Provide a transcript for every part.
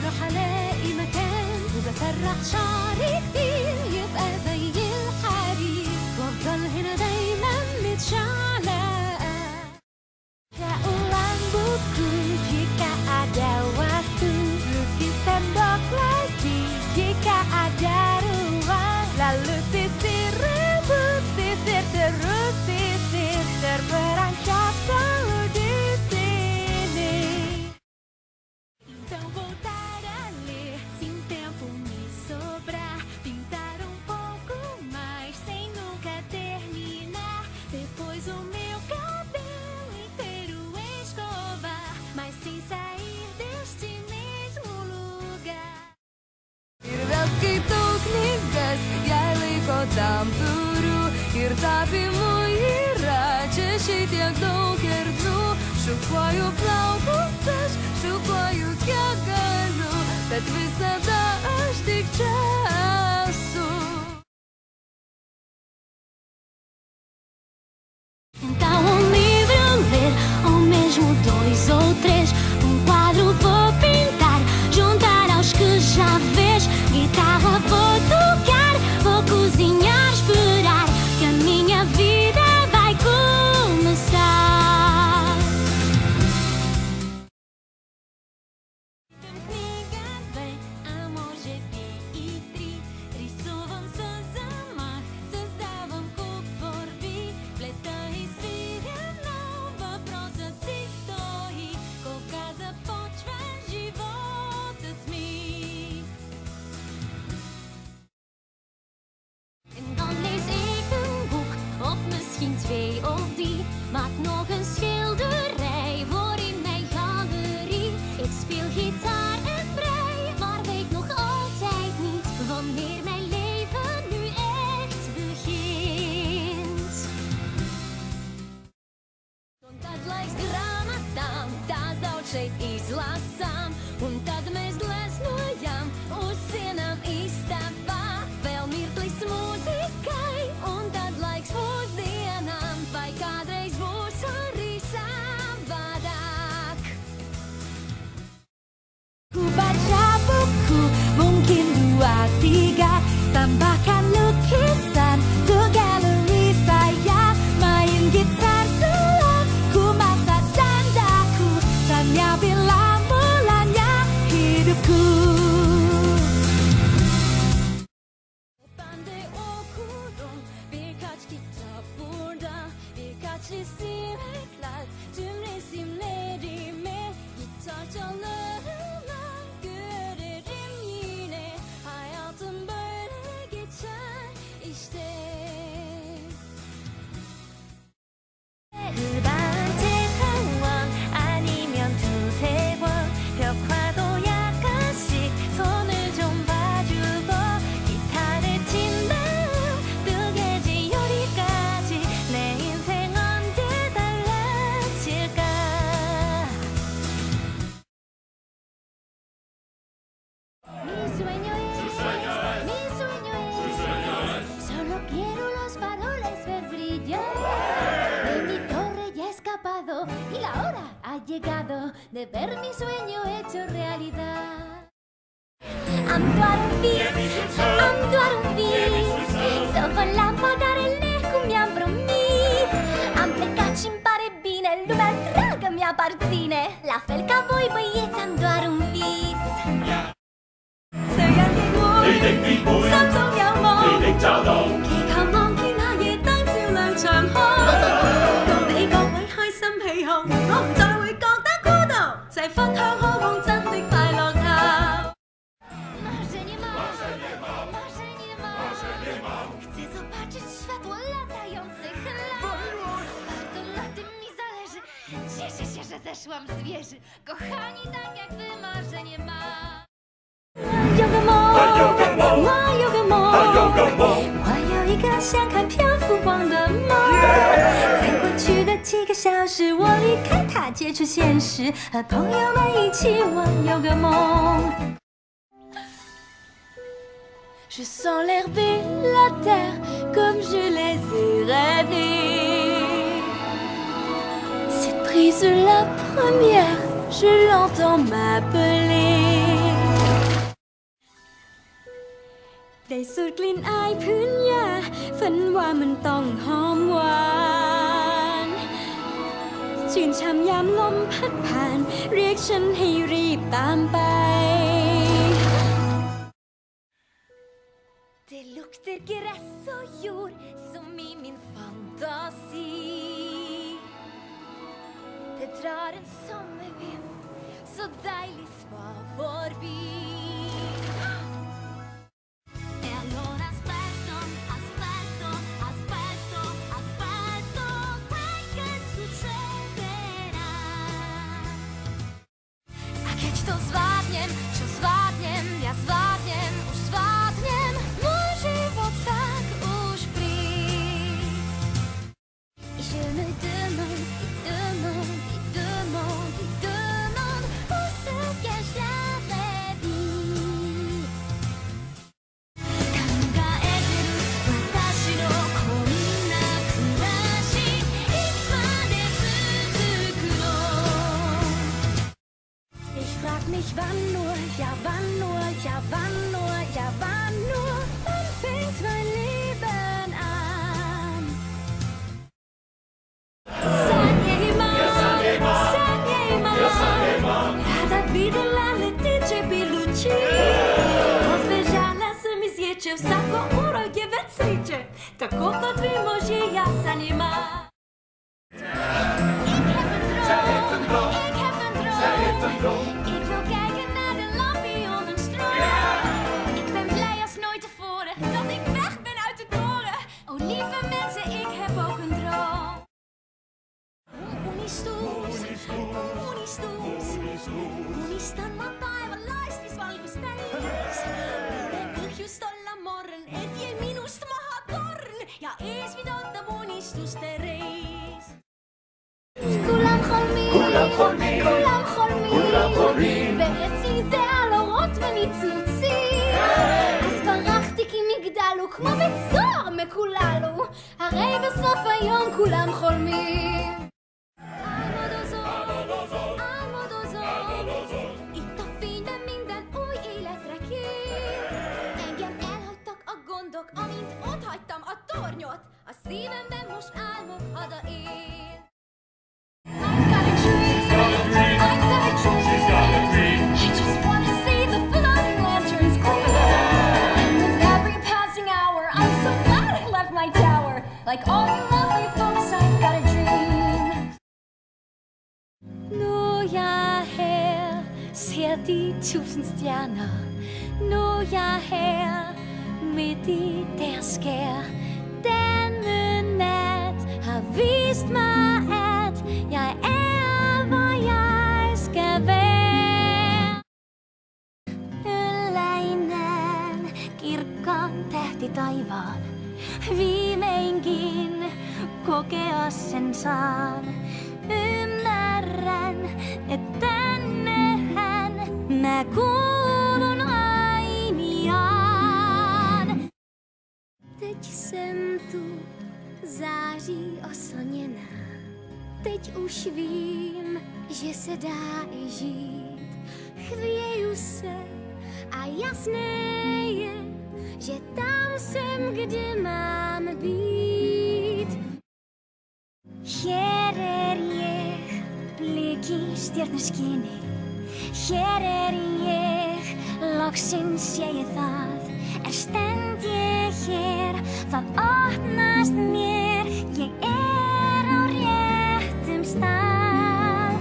راح الاقي مكان وبسرح شعري كتير يبقى زي الحرير وافضل هنا دايما متشعلقة. Ulang buku jika ada waktu, lukis tembok lagi jika ada ruang, lalu sisir rambut, sisir terus sisir, terperancap selalu di sini. Então voltar ali, sem tempo me sobrar, pintar pouco mais sem nunca terminar, depois o meu cabelo inteiro escovar, mas sem sair deste mesmo lugar. Ir skaitau knygas, jei laiko tam turiu, ir tapymų yra čia šitiek daug erdvių. Šukuoju plaukus aš, šukuoju kiek galiu, bet visada aš tik čia esu. Então livro ler, ou mesmo 2 ou 3, quadro vou pintar, juntar aos que já vês, guitarra vou tocar, vou cozinhar, esperar que a minha vida vai começar. Книга бе, а може би и 3, рисувам с замах, създавам куп творби, плета и свиря, но въпросът си стои, кога започва животът ми. En dan lees ik een boek, of misschien 2 of 3, maak nog een schilderij voor in mijn galerie. Ik speel gitaar en brei, maar weet nog altijd niet wanneer mijn leven nu echt begint. Un tad laiks grāmatām, tās daudz šeit izlasām, un tad mēs gleznojam uz sienām istabā. Vēl mirklis mūzikai, un tad laiks pusdienām, vai kādreiz būs arī savādāk. Ku baca buku, mungkin 2, 3, tambahkan lukisan ke galeri saya, main gitar selaku masa tandaku, tanya bila mulanya hidupku. Pandai okurum birkaç kitap burada, birkaç resim ekler tüm resimlerime, gitar çalarına görerim yine, hayatım böyle geçer işte. 그다한테 한 원 아니면 2-3번, 벽화도 약간씩 손을 좀 봐주고, 기타를 친 다음 뜨개질 요리까지, 내 인생 언제 달라질까. Mi sueño es, solo quiero los faroles ver brillar. De mi torre ya he escapado y la hora ha llegado de ver mi sueño hecho realidad. Andare un vis, să vă lampagare cu mi-am promis. Am plecat și-mi pare bine, lumea întreagă mi-aparține, la fel ca voi băieți am doar un vis. Să ia de voi, să总有夢，祈求望見那夜燈照亮長空，共你各位開心喜好，我唔再會覺得孤獨，齊分享好夢真的快樂頭。Marzenie mam, chcę zobaczyć światło latających lamp. Bardzo na tym mi zależy, cieszę się, że zeszłam z wieży, kochani, tak jak wy marzenie mam. 有个梦，我有个梦，我有一个想看漂浮光的梦。在过去的几个小时，我离开它，接触现实，和朋友们一起我有个梦。Je sens l'herbe et la terre comme je les ai rêvés. Cette brise la première, je l'entends m'appeler. ได้สูดกลิ่นอายพื้นหญ้าฝันว่ามันต้องหอมหวานชื่นช่ำยามลมพัดผ่านเรียกฉันให้รีบตามไป Det lukter gräs och jord som i min fantasi. Det drar en sommervind så deilig svar forbi. Olor asfalto, asfalto, asfalto, asfalto. Que sucederá? A keď to zvládnem, čo zvládnem, ja zvládnem, už zvládnem. Môj život tak už príď. Je me demande, où se cache la vraie vie. Kangaeteru watashi no konna kurashi, itsumade tsuzuku no. Ich frag mich, wann nur, ja wann nur, ja wann nur, ja wann nur, wann fängt mein Leben an? San jemand, tak videla letiče biluči. Rozbežala sem iz ječe, vsako uro je več sreče, tako kot vi možje, jaz sa njima. Ik heb een droom. Ik wil kijken naar de lampionnenstroom. Ik ben blij als nooit tevoren dat ik weg ben uit de toren. Oh lieve mensen, ik heb ook een droom. Unistan mä taivaanlaistis valkosteis. Uuden põhjustalla morn, et jäi minust maha torn ja ees vidata unistuste reis. כולם חולמים, כולם חולמים, ואצלי זה על אורות ומצנוצים. אז ברחתי כי מגדל הוא כמו בית סוהר מקוללו, הרי בסוף היום כולם חולמים. Amint otthagytam a tornyot, a szívemben most álmok hada él. I've got a dream, I've got a dream. I just wanna see the floating lanterns gleam. And with every passing hour, I'm so glad I left my tower. Like all you lovely folks, I've got a dream. Nu er jeg her, ser de 1000 stjerner. Nu er jeg her, midt i deres skær. Denne nat har vist mig, at jeg er, hvor jeg skal være. Yläinen kirkkaan tähti taivaan, viimeinkin kokea sen saan. Ymmärrän, että tännehän mä kuulun ainiaan. Teď jsem tu, září oslněná. Teď už vím, že se dá i žít. Chvěju se a jasné je, že tam jsem, kde mám být. Hér ég, bliki stjörnuskini. Hér ég, loksins sé ég það. Stend ég hér, það opnast mér. Ég á réttum stað.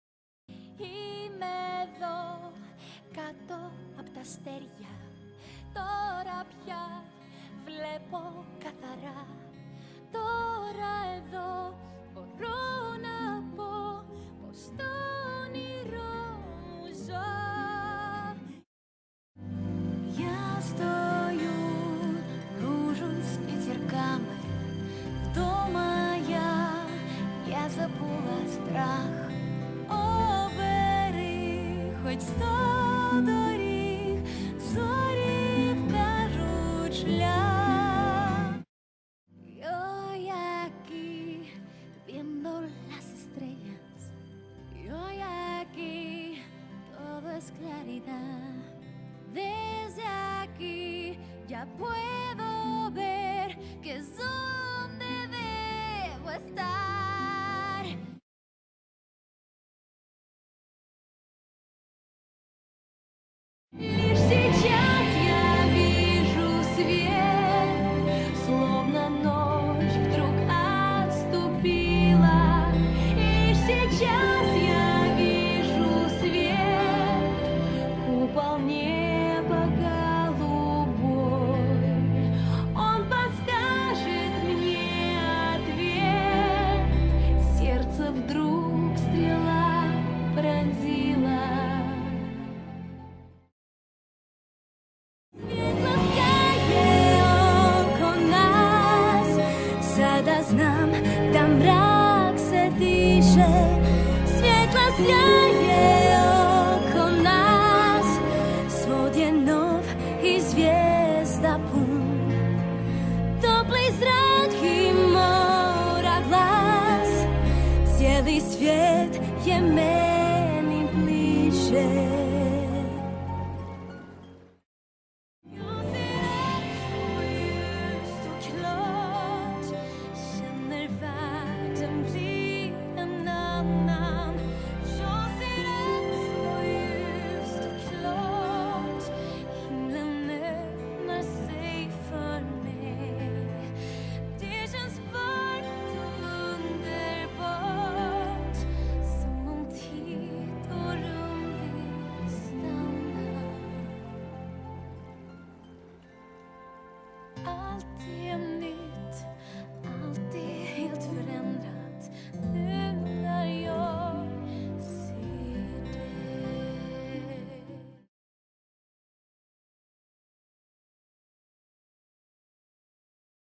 Είμαι εδώ, κάτω απ' τα αστέρια. Τώρα πια βλέπω καθαρά. Τώρα εδώ μπορώ να πω πως το όνειρό μου ζω. Я стою, кружу с ветерками. Вдома я забула страх. Обери хоть 100 доріг, зорі вкажуть шлях. Yo aquí viendo las estrellas. Yo aquí todo es claridad. Desde aquí Ya puedo ver que es donde debo estar. Лишь сейчас я вижу свет, словно ночь вдруг отступила. Лишь сейчас я вижу свет, купол неба голубой. Он подскажет мне ответ. Сердце вдруг стрела пронзила. Даст нам, да мрак се дише, светло сяе около нас, свод je nov i zvijezda pun, topli zrak i mora glas, cijeli svijet je meni bliže. Alltid